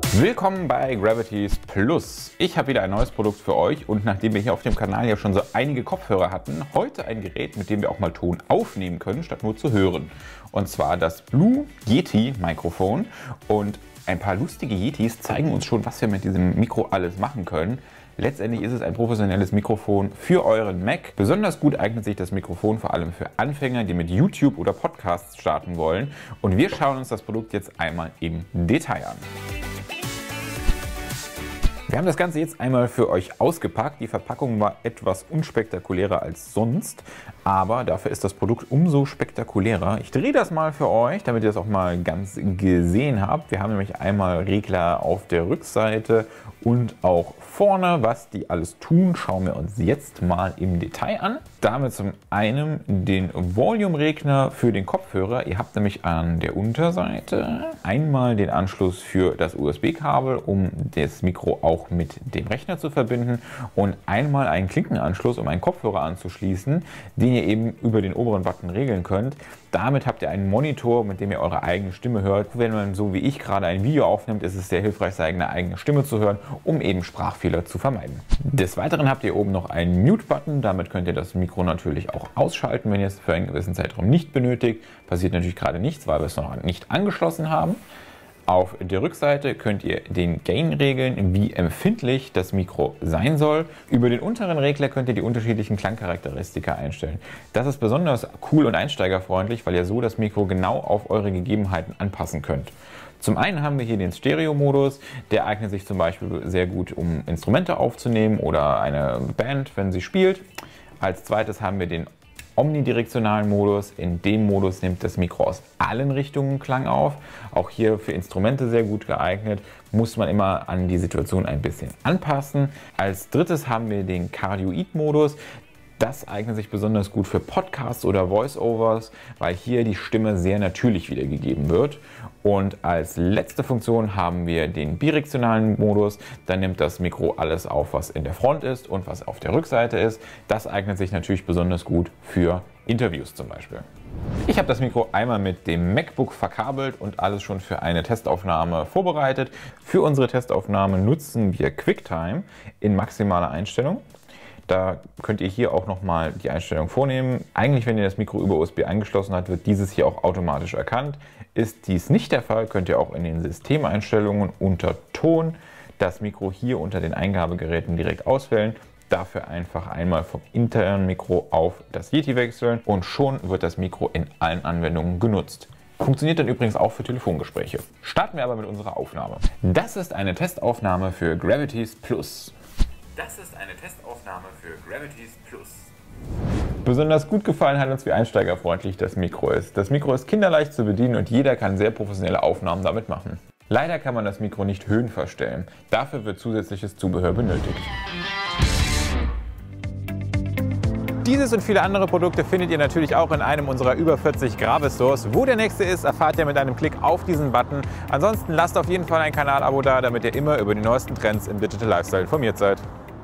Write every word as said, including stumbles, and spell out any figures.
Willkommen bei Gravities Plus. Ich habe wieder ein neues Produkt für euch und nachdem wir hier auf dem Kanal ja schon so einige Kopfhörer hatten, heute ein Gerät, mit dem wir auch mal Ton aufnehmen können, statt nur zu hören. Und zwar das Blue Yeti Mikrofon. Und ein paar lustige Yetis zeigen uns schon, was wir mit diesem Mikro alles machen können. Letztendlich ist es ein professionelles Mikrofon für euren Mac. Besonders gut eignet sich das Mikrofon vor allem für Anfänger, die mit YouTube oder Podcasts starten wollen. Und wir schauen uns das Produkt jetzt einmal im Detail an. Wir haben das Ganze jetzt einmal für euch ausgepackt. Die Verpackung war etwas unspektakulärer als sonst, aber dafür ist das Produkt umso spektakulärer. Ich drehe das mal für euch, damit ihr das auch mal ganz gesehen habt. Wir haben nämlich einmal Regler auf der Rückseite und auch vorne. Was die alles tun, schauen wir uns jetzt mal im Detail an. Damit zum einen den Volume-Regler für den Kopfhörer. Ihr habt nämlich an der Unterseite einmal den Anschluss für das U S B-Kabel, um das Mikro auch mit dem Rechner zu verbinden, und einmal einen Klinkenanschluss, um einen Kopfhörer anzuschließen, den ihr eben über den oberen Button regeln könnt. Damit habt ihr einen Monitor, mit dem ihr eure eigene Stimme hört. Wenn man so wie ich gerade ein Video aufnimmt, ist es sehr hilfreich, seine eigene Stimme zu hören, um eben Sprachfehler zu vermeiden. Des Weiteren habt ihr oben noch einen Mute-Button. Damit könnt ihr das Mikro natürlich auch ausschalten, wenn ihr es für einen gewissen Zeitraum nicht benötigt. Passiert natürlich gerade nichts, weil wir es noch nicht angeschlossen haben. Auf der Rückseite könnt ihr den Gain regeln, wie empfindlich das Mikro sein soll. Über den unteren Regler könnt ihr die unterschiedlichen Klangcharakteristika einstellen. Das ist besonders cool und einsteigerfreundlich, weil ihr so das Mikro genau auf eure Gegebenheiten anpassen könnt. Zum einen haben wir hier den Stereo-Modus, der eignet sich zum Beispiel sehr gut, um Instrumente aufzunehmen oder eine Band, wenn sie spielt. Als zweites haben wir den omnidirektionalen Modus. In dem Modus nimmt das Mikro aus allen Richtungen Klang auf. Auch hier für Instrumente sehr gut geeignet. Muss man immer an die Situation ein bisschen anpassen. Als drittes haben wir den Cardioid-Modus. Das eignet sich besonders gut für Podcasts oder Voice-Overs, weil hier die Stimme sehr natürlich wiedergegeben wird. Und als letzte Funktion haben wir den bidirektionalen Modus. Dann nimmt das Mikro alles auf, was in der Front ist und was auf der Rückseite ist. Das eignet sich natürlich besonders gut für Interviews zum Beispiel. Ich habe das Mikro einmal mit dem MacBook verkabelt und alles schon für eine Testaufnahme vorbereitet. Für unsere Testaufnahme nutzen wir QuickTime in maximaler Einstellung. Da könnt ihr hier auch nochmal die Einstellung vornehmen. Eigentlich, wenn ihr das Mikro über U S B angeschlossen habt, wird dieses hier auch automatisch erkannt. Ist dies nicht der Fall, könnt ihr auch in den Systemeinstellungen unter Ton das Mikro hier unter den Eingabegeräten direkt auswählen. Dafür einfach einmal vom internen Mikro auf das Yeti wechseln und schon wird das Mikro in allen Anwendungen genutzt. Funktioniert dann übrigens auch für Telefongespräche. Starten wir aber mit unserer Aufnahme. Das ist eine Testaufnahme für Gravities Plus. Das ist eine Testaufnahme für Gravities Plus. Besonders gut gefallen hat uns, wie einsteigerfreundlich das Mikro ist. Das Mikro ist kinderleicht zu bedienen und jeder kann sehr professionelle Aufnahmen damit machen. Leider kann man das Mikro nicht höhenverstellen. Dafür wird zusätzliches Zubehör benötigt. Dieses und viele andere Produkte findet ihr natürlich auch in einem unserer über vierzig Gravis-Stores. Wo der nächste ist, erfahrt ihr mit einem Klick auf diesen Button. Ansonsten lasst auf jeden Fall ein Kanalabo da, damit ihr immer über die neuesten Trends im Digital Lifestyle informiert seid.